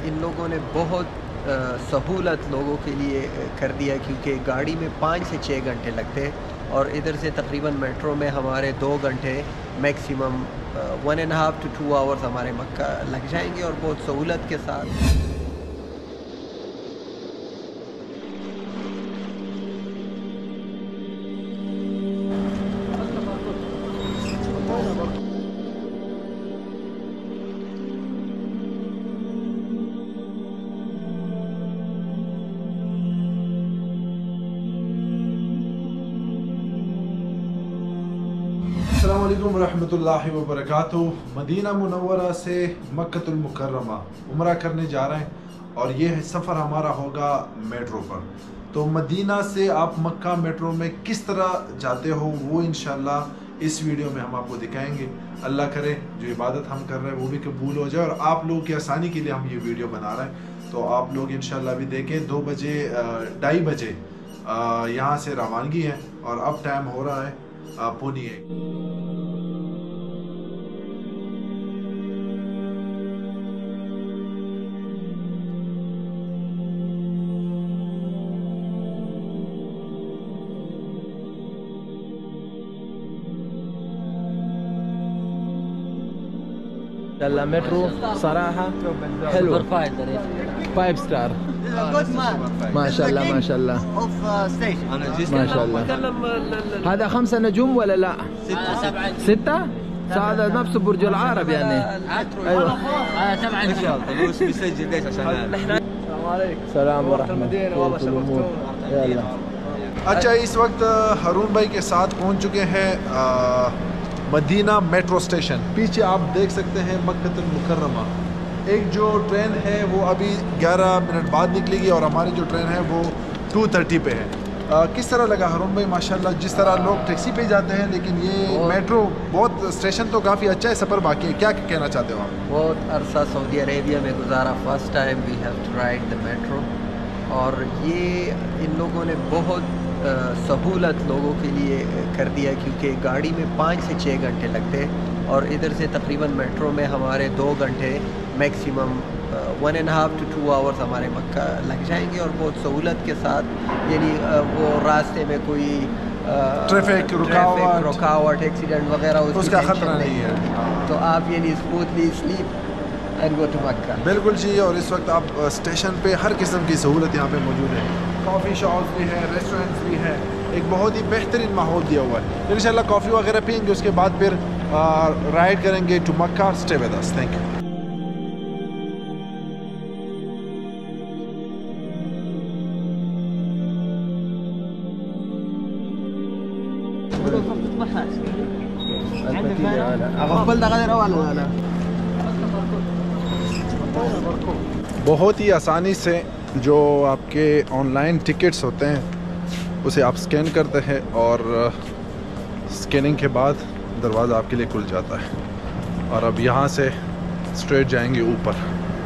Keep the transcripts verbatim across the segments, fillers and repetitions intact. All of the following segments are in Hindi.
इन लोगों ने बहुत सहूलत लोगों के लिए कर दिया, क्योंकि गाड़ी में पाँच से छः घंटे लगते हैं और इधर से तकरीबन मेट्रो में हमारे दो घंटे maximum one and half two two hours हमारे मक्का लग जाएंगे और बहुत सहूलत के साथ। अस्सलाम वालेकुम रहमतुल्लाहि व बरकातुहू। मदीना मुनव्वरा से मक्कतुल मुकर्रमा उम्रा करने जा रहे हैं और ये सफ़र हमारा होगा मेट्रो पर। तो मदीना से आप मक्का मेट्रो में किस तरह जाते हो वो इंशाल्लाह इस वीडियो में हम आपको दिखाएंगे। अल्लाह करे जो इबादत हम कर रहे हैं वो भी कबूल हो जाए और आप लोगों की आसानी के लिए हम ये वीडियो बना रहे हैं। तो आप लोग इंशाल्लाह भी देखें। दो बजे ढाई बजे यहाँ से रवानगी है और अब टाइम हो रहा है पौनी एक। मेट्रो صراحة حلو फाइव स्टार माशाल्लाह माशाल्लाह माशाल्लाह। هذا خمسة نجوم ولا لا؟ ستة ستة؟ هذا نفس برج العرب يعني. ايوه سبعة نجوم. بس بيسجل ليش عشان السلام عليكم. السلام ورحمة الله. يلا. अच्छा, इस वक्त हारून भाई के साथ पहुंच चुके हैं मदीना मेट्रो स्टेशन। पीछे आप देख सकते हैं मक्कतुल मुकर्रमा। एक जो ट्रेन है वो अभी ग्यारह मिनट बाद निकलेगी और हमारी जो ट्रेन है वो टू थर्टी पे है। आ, किस तरह लगा हारून भाई? माशाल्लाह, जिस तरह लोग टैक्सी पे जाते हैं लेकिन ये मेट्रो बहुत स्टेशन तो काफ़ी अच्छा है, सफ़र बाकी है। क्या कहना चाहते हो आप? बहुत अरसा सऊदी अरेबिया में गुजारा, first time we have to ride the metro और ये इन लोगों ने बहुत सहूलत लोगों के लिए कर दिया, क्योंकि गाड़ी में पाँच से छः घंटे लगते हैं और इधर से तकरीबन मेट्रो में हमारे दो घंटे maximum one and half two two hours हमारे मक्का लग जाएंगे और बहुत सहूलत के साथ। यानी वो रास्ते में कोई ट्रैफिक रुकावट रुकावट एक्सीडेंट वगैरह उसका खतरा नहीं है। तो आप यानी smoothly sleep and go to Mecca. बिल्कुल जी। और इस वक्त आप स्टेशन पे हर किस्म की सहूलत यहाँ पे मौजूद है। कॉफ़ी शॉप्स भी हैं, रेस्टोरेंट्स भी हैं, एक बहुत ही बेहतरीन माहौल दिया हुआ है। तो इंशाल्लाह कॉफ़ी वगैरह पियेंगे, उसके बाद फिर राइड करेंगे to Mecca. Stay with us. Thank you. बहुत ही आसानी से जो आपके ऑनलाइन टिकट्स होते हैं उसे आप स्कैन करते हैं और स्कैनिंग के बाद दरवाज़ा आपके लिए खुल जाता है और अब यहाँ से स्ट्रेट जाएंगे ऊपर।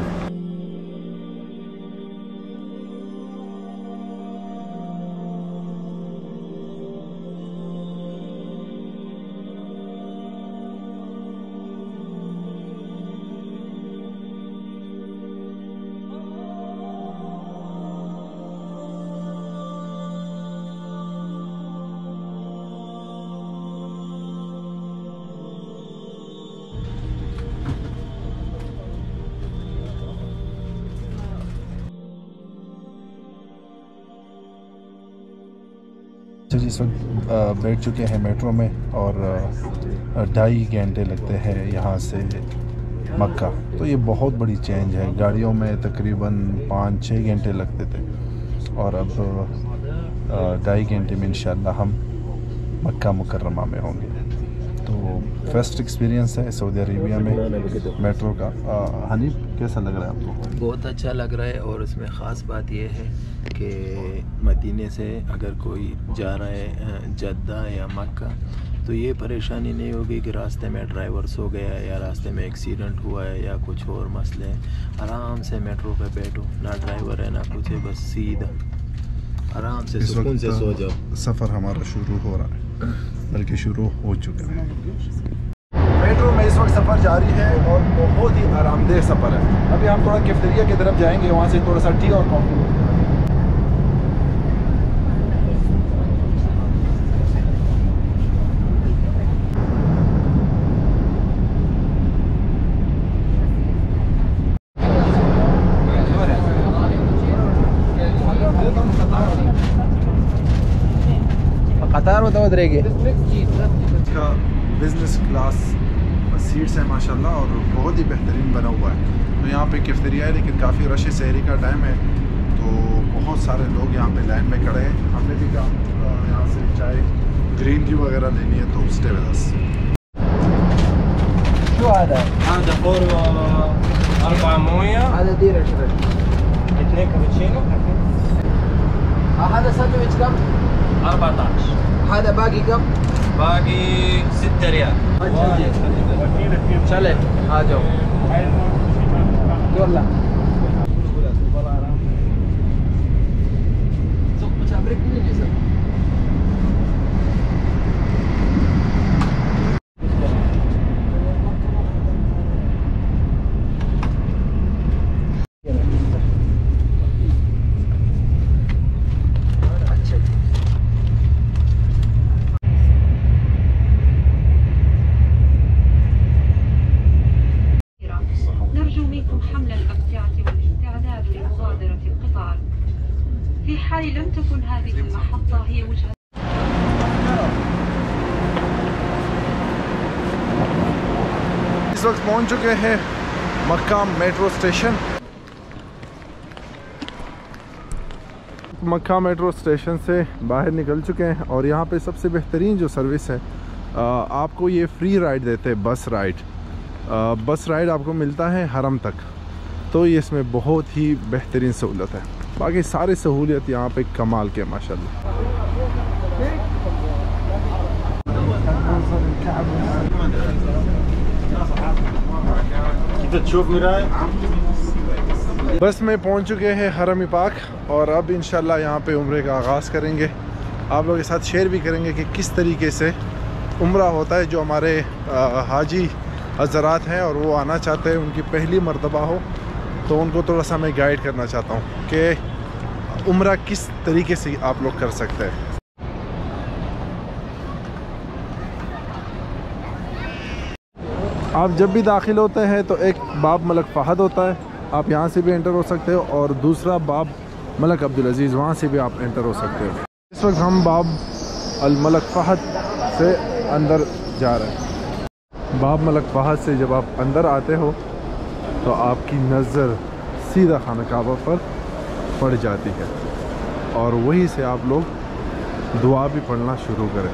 जिस वक्त बैठ चुके हैं मेट्रो में और ढाई घंटे लगते हैं यहाँ से मक्का। तो ये बहुत बड़ी चेंज है। गाड़ियों में तकरीबन पाँच छः घंटे लगते थे और अब ढाई घंटे में इंशाल्लाह हम मक्का मुकर्रमा में होंगे। तो फर्स्ट एक्सपीरियंस है सऊदी अरेबिया में मेट्रो का। हनीफ, कैसा लग रहा है आपको? बहुत अच्छा लग रहा है और इसमें ख़ास बात यह है कि मदीने से अगर कोई जा रहा है जद्दा या मक्का तो ये परेशानी नहीं होगी कि रास्ते में ड्राइवर सो गया है या रास्ते में एक्सीडेंट हुआ है या कुछ और मसले हैं। आराम से मेट्रो पे बैठो, ना ड्राइवर है ना कुछ है, बस सीधा आराम से सुकून से सो जाओ। सफ़र हमारा शुरू हो रहा है, बल्कि शुरू हो चुका है। मेट्रो में इस वक्त सफ़र जारी है और बहुत ही आरामदेह सफ़र है। अभी हम थोड़ा कैफेटेरिया की तरफ जाएंगे, वहाँ से थोड़ा सा टी और कॉफ़ी। कतार बताओ रहेगी इसका बिज़नेस क्लास सीट्स है माशाल्लाह और बहुत ही बेहतरीन बना हुआ है। तो यहाँ पे कैफेटेरिया है लेकिन काफ़ी रश शहरी का टाइम है तो बहुत सारे लोग यहाँ पे लाइन में खड़े हैं। हमने भी कहा यहाँ से चाय ग्रीन टी वगैरह लेनी है तो स्टे विद अस। شو هذا؟ هذا فور أربعة موية. هذا دير عشرة. اثنين كابتشينو. هذا ساندويتش كم؟ أربعة عشر. هذا باقي كم؟ باقي ستة ريال. चले आ जाओ يلا نرجو منكم حمل الأمتعة والاستعداد لمغادرة القطار. في حال لم تكن هذه المحطة هي وجهة इस वक्त पहुँच चुके हैं Mecca metro station. Mecca metro station से बाहर निकल चुके हैं और यहाँ पे सबसे बेहतरीन जो सर्विस है आपको ये फ्री राइड देते हैं, बस राइड। बस राइड आपको मिलता है हरम तक, तो ये इसमें बहुत ही बेहतरीन सहूलत है। बाकी सारी सहूलियत यहाँ पे कमाल के माशाल्लाह। बस में पहुँच चुके हैं हरम पाक और अब इंशाल्लाह यहाँ पे उम्रे का आगाज़ करेंगे। आप लोगों के साथ शेयर भी करेंगे कि किस तरीके से उम्रा होता है। जो हमारे हाजी हज़रात हैं और वो आना चाहते हैं, उनकी पहली मर्तबा हो, तो उनको थोड़ा सा मैं गाइड करना चाहता हूँ कि उम्रा किस तरीके से आप लोग कर सकते हैं। आप जब भी दाखिल होते हैं तो एक बाब मलक फ़हद होता है, आप यहाँ से भी एंटर हो सकते हो, और दूसरा बाब मलक अब्दुल अज़ीज़, वहाँ से भी आप एंटर हो सकते हो। इस वक्त हम बाब अल मलक फ़हद से अंदर जा रहे हैं। बाब मलक फ़हद से जब आप अंदर आते हो तो आपकी नज़र सीधा खाना काबा पर पड़ जाती है और वहीं से आप लोग दुआ भी पढ़ना शुरू करें।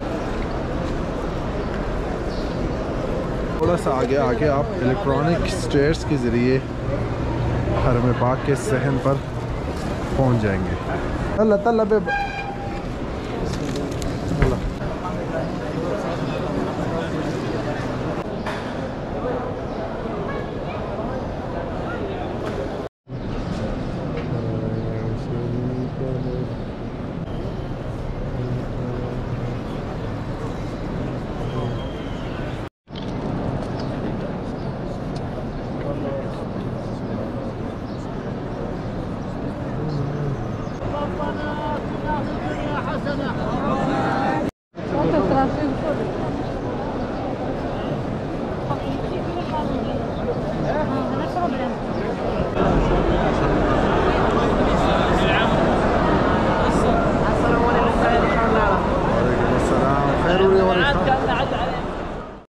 थोड़ा सा आगे आके आप इलेक्ट्रॉनिक स्टेयर्स के ज़रिए हरम पाक के सहन पर पहुंच जाएंगे। अल्लाह ताला बे